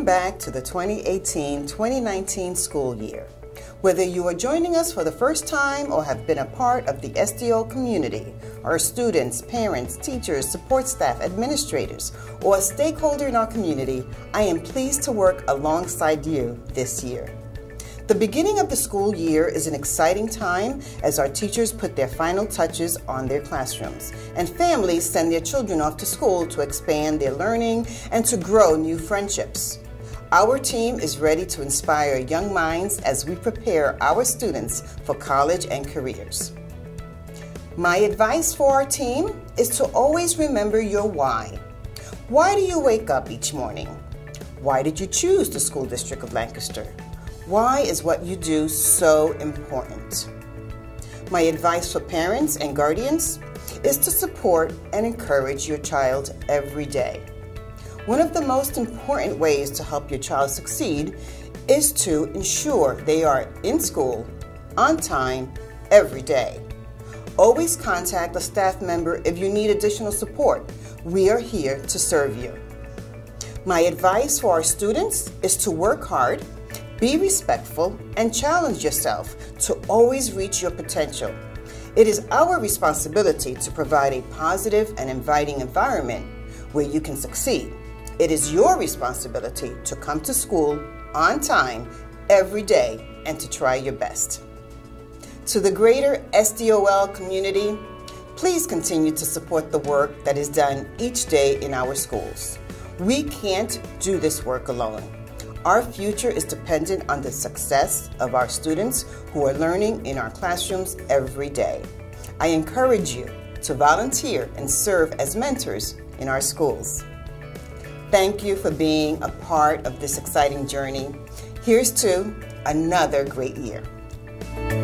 Welcome back to the 2018-2019 school year. Whether you are joining us for the first time or have been a part of the SDO community, our students, parents, teachers, support staff, administrators, or a stakeholder in our community, I am pleased to work alongside you this year. The beginning of the school year is an exciting time as our teachers put their final touches on their classrooms and families send their children off to school to expand their learning and to grow new friendships. Our team is ready to inspire young minds as we prepare our students for college and careers. My advice for our team is to always remember your why. Why do you wake up each morning? Why did you choose the School District of Lancaster? Why is what you do so important? My advice for parents and guardians is to support and encourage your child every day. One of the most important ways to help your child succeed is to ensure they are in school, on time, every day. Always contact a staff member if you need additional support. We are here to serve you. My advice for our students is to work hard, be respectful, and challenge yourself to always reach your potential. It is our responsibility to provide a positive and inviting environment where you can succeed. It is your responsibility to come to school on time every day and to try your best. To the greater SDOL community, please continue to support the work that is done each day in our schools. We can't do this work alone. Our future is dependent on the success of our students who are learning in our classrooms every day. I encourage you to volunteer and serve as mentors in our schools. Thank you for being a part of this exciting journey. Here's to another great year.